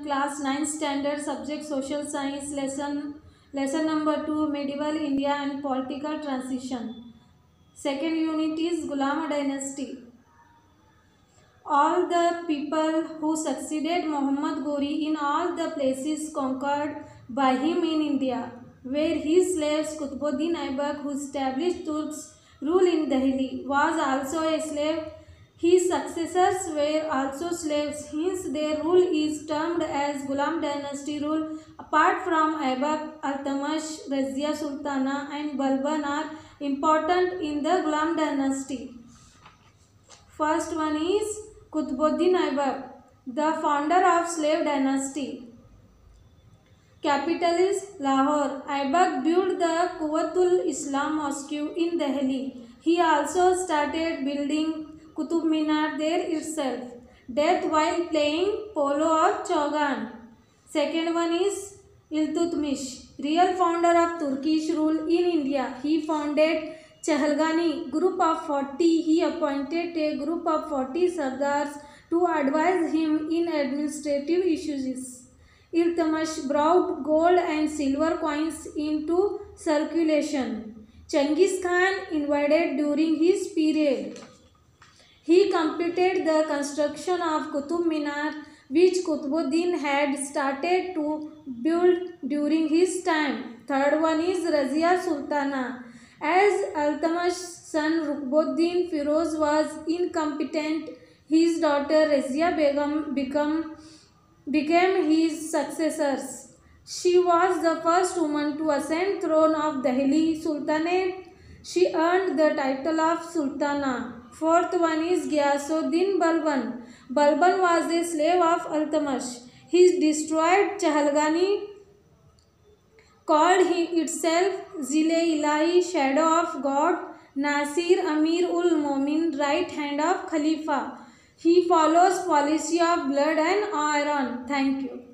class 9th standard, subject social science, lesson number 2, medieval India and political transition. Second unit is Ghulam dynasty. All the people who succeeded Muhammad Ghori in all the places conquered by him in India were his slaves. Qutbuddin Aibak, who established Turks' rule in Delhi, was also a slave. His successors were also slaves, hence their rule is termed as Ghulam dynasty rule. Apart from Aibak, Iltutmish, Razia Sultana and Balban are important in the Ghulam dynasty. First one is Qutbuddin Aibak, the founder of slave dynasty. Capital is Lahore. Aibak built the Quwwatul Islam Mosque in Delhi. He also started building Qutub Minar there itself. Death while playing polo or Chaugan. Second one is Iltutmish, real founder of Turkish rule in India. He founded Chahalgani group of 40. He appointed a group of 40 Sardars to advise him in administrative issues. Iltutmish brought gold and silver coins into circulation. Genghis Khan invaded during his period. He completed the construction of Qutub Minar, which Qutbuddin had started to build during his time. Third one is Razia Sultana. As Iltutmish's son Rukbuddin Firoz was incompetent, his daughter Razia Begum became his successors. She was the first woman to ascend throne of Delhi Sultanate. She earned the title of Sultana. Fourth one is Ghiyasuddin Balban. Balban was a slave of Iltutmish. He destroyed Chahalgani, called itself Zile-Ilahi, shadow of God. Nasir Amir ul Momin, right hand of Khalifa. He follows policy of blood and iron. Thank you.